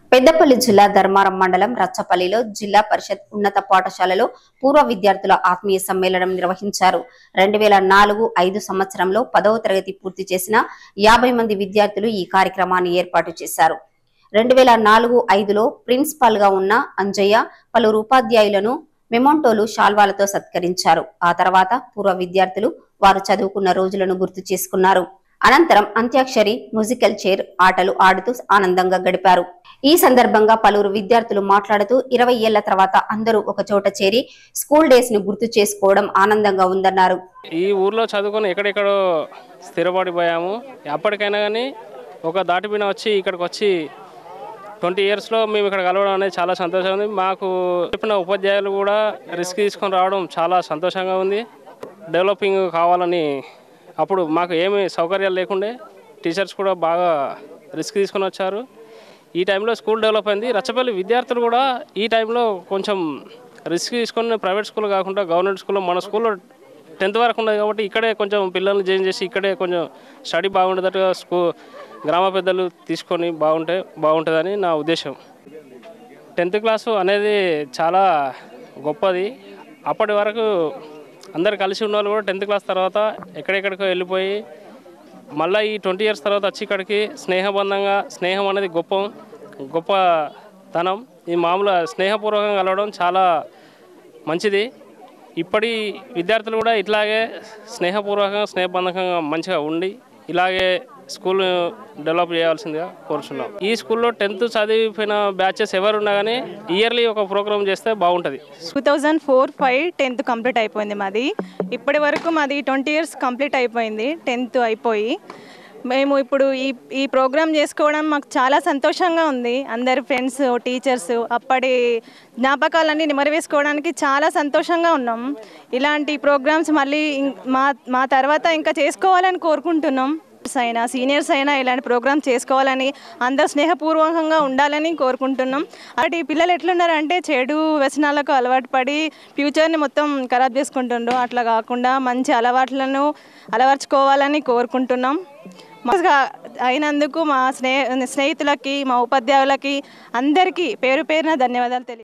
పెద్దపల్లి జిల్లా ధర్మారం మండలం రచ్చపల్లిలో జిల్లా పరిషత్ ఉన్నత పాఠశాలలో పూర్వ విద్యార్థుల ఆత్మీయ సమ్మేళనం నిర్వహించారు. 2004-05 సంవత్సరంలో 10వ తరగతి పూర్తి చేసిన 50 మంది విద్యార్థులు ఈ కార్యక్రమాన్ని ఏర్పాటు చేశారు. 2004-05లో ప్రిన్సిపాల్ గా ఉన్న అంజయ్య పలువురు ఉపాధ్యాయులను మెమోంటోలు శాల్వాలతో సత్కరించారు. ఆ తర్వాత పూర్వ విద్యార్థులు వారు చదువుకున్న రోజులను గుర్తు చేసుకున్నారు. అనంతరం అంత్యాక్షరి, మ్యూజికల్ చైర్ ఆటలు ఆడుతూ ఆనందంగా గడిపారు. ఈ సందర్భంగా పలువురు విద్యార్థులు మాట్లాడుతూ 20 ఏళ్ల తర్వాత అందరూ ఒక చోట చేరి స్కూల్ డేస్ ని గుర్తు చేసుకోవడం ఆనందంగా ఉందన్నారు. ఈ ఊర్లో చదువుకొని ఎక్కడెక్కడో స్థిరపడిపోయాము. ఎప్పటికైనా కానీ ఒక దాటిపిన వచ్చి ఇక్కడికి వచ్చి 20 ఇయర్స్లో మేము ఇక్కడ కలవడం అనేది చాలా సంతోషంగా ఉంది. మాకు చెప్పిన ఉపాధ్యాయులు కూడా రిస్క్ తీసుకొని రావడం చాలా సంతోషంగా ఉంది. డెవలపింగ్ కావాలని అప్పుడు మాకు ఏమి సౌకర్యాలు లేకుండే టీచర్స్ కూడా బాగా రిస్క్ తీసుకొని వచ్చారు. ఈ టైంలో స్కూల్ డెవలప్ అయింది. రచ్చపల్లి విద్యార్థులు కూడా ఈ టైంలో కొంచెం రిస్క్ తీసుకొని ప్రైవేట్ స్కూల్ కాకుండా గవర్నమెంట్ స్కూల్లో మన స్కూల్లో 10th వరకు ఉన్నది కాబట్టి ఇక్కడే కొంచెం పిల్లల్ని జాయిన్ చేసి ఇక్కడే కొంచెం స్టడీ బాగుండేటట్టుగా గ్రామ పెద్దలు తీసుకొని బాగుంటుందని నా ఉద్దేశం. 10th క్లాసు అనేది చాలా గొప్పది. అప్పటి వరకు అందరు కలిసి ఉన్న వాళ్ళు కూడా 10th క్లాస్ తర్వాత ఎక్కడెక్కడికో వెళ్ళిపోయి మళ్ళీ ఈ 20 ఇయర్స్ తర్వాత వచ్చి ఇక్కడికి స్నేహం అనేది గొప్పతనం. ఈ మామూలు స్నేహపూర్వకంగా కలవడం చాలా మంచిది. ఇప్పటి విద్యార్థులు కూడా ఇట్లాగే స్నేహపూర్వకంగా మంచిగా ఉండి ఇలాగే స్కూల్ డెవలప్ చేయాల్సిందిగా కోరుచున్నాం. ఈ స్కూల్లో 10th చదివిపోయిన బ్యాచెస్ ఎవరున్నా కానీ ఇయర్లీ ఒక ప్రోగ్రామ్ చేస్తే బాగుంటుంది. 2004-05 10th కంప్లీట్ అయిపోయింది మాది. ఇప్పటి వరకు మాది 20 ఇయర్స్ కంప్లీట్ అయిపోయింది. 10th అయిపోయి మేము ఇప్పుడు ఈ ప్రోగ్రామ్ చేసుకోవడం మాకు చాలా సంతోషంగా ఉంది. అందరు ఫ్రెండ్స్, టీచర్స్ అప్పటి జ్ఞాపకాలన్నీ నిమరవేసుకోవడానికి చాలా సంతోషంగా ఉన్నాం. ఇలాంటి ప్రోగ్రామ్స్ మళ్ళీ మా తర్వాత ఇంకా చేసుకోవాలని కోరుకుంటున్నాం. సీనియర్స్ అయినా ఇలాంటి ప్రోగ్రామ్ చేసుకోవాలని, అందరు స్నేహపూర్వకంగా ఉండాలని కోరుకుంటున్నాం. అటు పిల్లలు ఎట్లున్నారంటే చెడు వ్యసనాలకు అలవాటు పడి ఫ్యూచర్ని మొత్తం ఖరాబ్ చేసుకుంటుండ్రు. అట్లా కాకుండా మంచి అలవాట్లను అలవర్చుకోవాలని కోరుకుంటున్నాం. అయినందుకు మా స్నేహితులకి, మా ఉపాధ్యాయులకి అందరికీ పేరు పేరున ధన్యవాదాలు తెలియ